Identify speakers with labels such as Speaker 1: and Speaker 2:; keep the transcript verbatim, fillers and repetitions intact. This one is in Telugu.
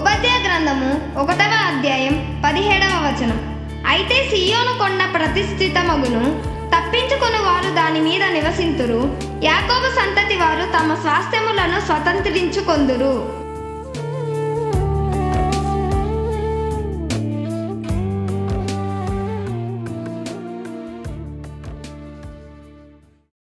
Speaker 1: ఓబద్య గ్రంథము ఒకటవ అధ్యాయం పదిహేడవ వచనం. అయితే సీయోను కొండ ప్రతిష్ఠితమగును, తప్పించుకొని వారు దాని మీద నివసింతురు, యాకోబు సంతతి వారు తమ స్వాస్థ్యములను స్వతంత్రించుకొందురు.